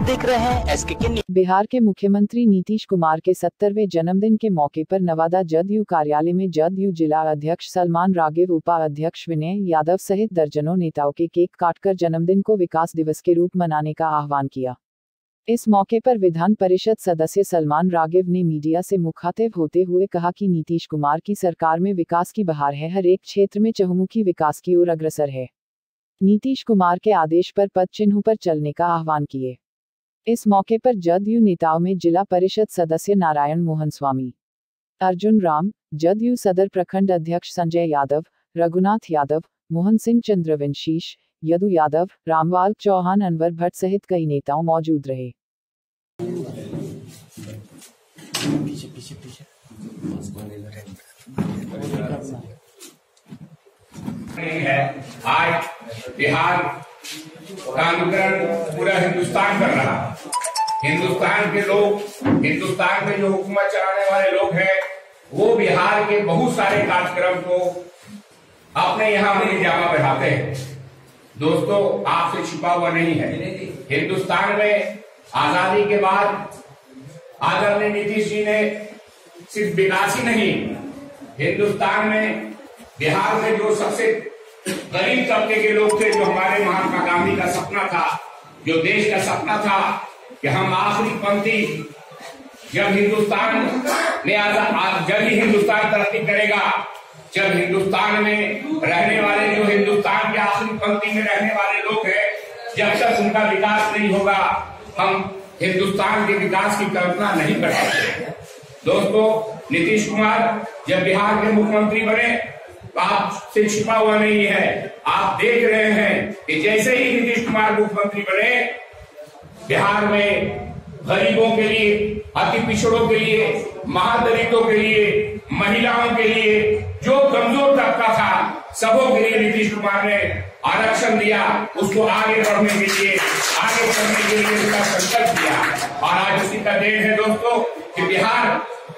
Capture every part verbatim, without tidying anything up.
देख रहे हैं एसके के न्यूज़। बिहार के मुख्यमंत्री नीतीश कुमार के सत्तरवें जन्मदिन के मौके पर नवादा जदयू कार्यालय में जदयू जिला अध्यक्ष सलमान रागिब, उपाध्यक्ष विनय यादव सहित दर्जनों नेताओं के केक काटकर जन्मदिन को विकास दिवस के रूप मनाने का आह्वान किया। इस मौके पर विधान परिषद सदस्य सलमान रागिब ने मीडिया से मुखातिब होते हुए कहा कि नीतीश कुमार की सरकार में विकास की बहार है, हर एक क्षेत्र में चहुमुखी विकास की ओर अग्रसर है। नीतीश कुमार के आदेश पर पद चिन्हों पर चलने का आह्वान किए। इस मौके पर जदयू नेताओं में जिला परिषद सदस्य नारायण मोहन स्वामी, अर्जुन राम, जदयू सदर प्रखंड अध्यक्ष संजय यादव, रघुनाथ यादव, मोहन सिंह चंद्रवंशीष, यदु यादव, रामवाल चौहान, अनवर भट्ट सहित कई नेताओं मौजूद रहे। पीछे पीछे पीछे है। आज बिहार का अनुकरण पूरा हिंदुस्तान कर रहा है। हिंदुस्तान के लोग, हिंदुस्तान में जो हुकूमत चलाने वाले लोग हैं, वो बिहार के बहुत सारे कार्यक्रम को अपने यहाँ अपनी जामा बढ़ाते हैं। दोस्तों, आपसे छिपा हुआ नहीं है। हिंदुस्तान में आजादी के बाद आदरणीय नीतीश जी ने सिर्फ विकास ही नहीं, हिंदुस्तान में बिहार में जो सबसे गरीब तबके के लोग थे, जो हमारे महात्मा गांधी का सपना था, जो देश का सपना था कि हम आखिरी पंक्ति, जब हिंदुस्तान में आजाद, जब ही हिंदुस्तान तरक्की करेगा, जब हिंदुस्तान में रहने वाले, जो हिंदुस्तान के आखिरी पंक्ति में रहने वाले लोग हैं, जब तक उनका विकास नहीं होगा, हम हिंदुस्तान के विकास की कल्पना नहीं कर सकते। दोस्तों, नीतीश कुमार जब बिहार के मुख्यमंत्री बने, आपसे छिपा हुआ नहीं है। आप देख रहे हैं कि जैसे ही नीतीश कुमार मुख्यमंत्री बने, बिहार में गरीबों के लिए, अति पिछड़ों के लिए, महादलितों के लिए, महिलाओं के लिए, जो कमजोर तबका था, सबों के लिए नीतीश कुमार ने आरक्षण दिया। उसको आगे बढ़ने के लिए, आगे बढ़ने के लिए उसका संकल्प दिया। और आज उसी का देन है दोस्तों कि बिहार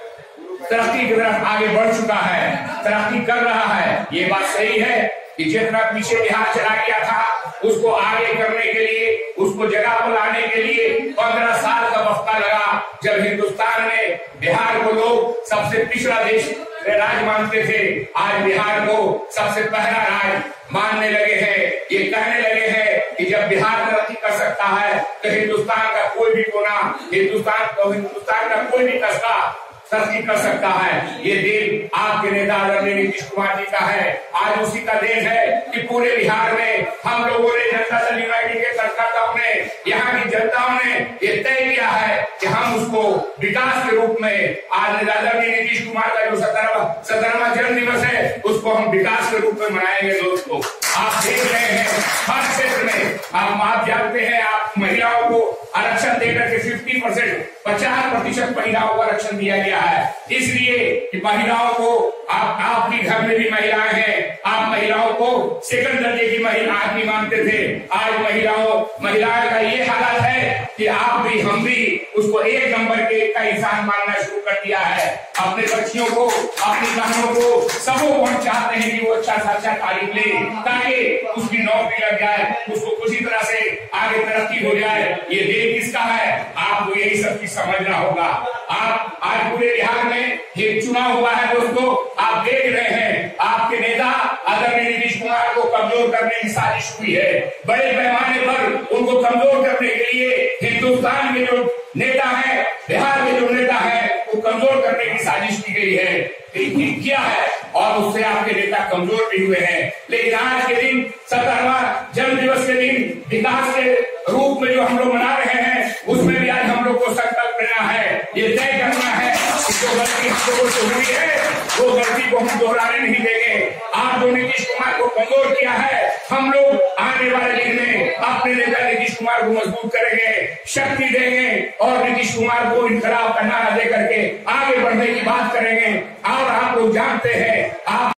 तरक्की की तरफ आगे बढ़ चुका है, तरक्की कर रहा है। ये बात सही है कि जितना पीछे बिहार चला गया था, उसको आगे करने के लिए, उसको जगह पर लाने के लिए पंद्रह साल का वक्ता लगा। जब हिंदुस्तान में बिहार को लोग सबसे पिछड़ा देश राज्य मानते थे, आज बिहार को सबसे पहला राज्य मानने लगे हैं। ये कहने लगे हैं कि जब बिहार तरक्की कर सकता है तो हिंदुस्तान का कोई भी कोना, हिंदुस्तान को हिंदुस्तान का कोई भी कस्बा तरक्की कर सकता है। ये देन आपके नेता आदरणीय नीतीश कुमार जी का है। आज उसी का देन है कि पूरे बिहार में हम लोगों ने, जनता दल यूनाइटेड के कार्यकर्ताओं ने, यहाँ की जनताओं ने ये तय किया है कि हम उसको विकास के रूप में, आज आदरणीय नीतीश कुमार का जो सत्रहवां सत्रहवां जन्म दिवस है, उसको हम विकास के रूप में मनाएंगे। दोस्तों, आप देख रहे हैं हर क्षेत्र में, आप आप जानते हैं, आप महिलाओं को आरक्षण देकर के फिफ्टी परसेंट पचास प्रतिशत महिलाओं को आरक्षण दिया गया है। इसलिए कि महिलाओं को, आप आपके घर में भी महिलाएं हैं, आप महिलाओं को सेकंड दर्जे की महिला आदमी मानते थे। आज महिलाओं महिलाएं का ये हालत है कि आप भी, हम भी उसको एक नंबर के का इंसान मानना शुरू कर दिया है। अपने बच्चियों को, अपनी बहनों को, सबों को हम चाहते हैं कि वो अच्छा से अच्छा तालीम ले, ताकि उसकी नौकरी लग जाए, उसको किसी तरह से आगे तरक्की हो जाए। ये देश किसका है? आपको यही सब चीज समझना होगा। आप आज पूरे बिहार में ये चुनाव हुआ है दोस्तों, आप देख रहे हैं आपके नेता आदरणीय नीतीश कुमार को कमजोर करने की साजिश हुई है। बड़े पैमाने पर उनको कमजोर करने के लिए हिंदुस्तान के जो नेता है, बिहार के जो नेता है, वो कमजोर करने की साजिश की गई है, किया है, और उससे आपके नेता कमजोर भी हुए हैं। लेकिन आज के दिन, सत्तरवां जन्म दिवस के दिन, विकास के रूप में जो हम लोग मना रहे हैं, उसमें भी आज हम लोग को संकल्प लेना है, ये तय करना है कि जो गलती हम लोगों से हुई है, वो गलती को हम दोहराने नहीं देंगे। आज जो नीतीश कुमार को कमजोर किया है, हम लोग आने वाले दिन में अपने नेता नीतीश कुमार को मजबूत करेंगे, शक्ति देंगे, और नीतीश कुमार को इनकलाब का नारा दे करके आगे बढ़ने की बात करेंगे। और आप लोग जानते हैं, आप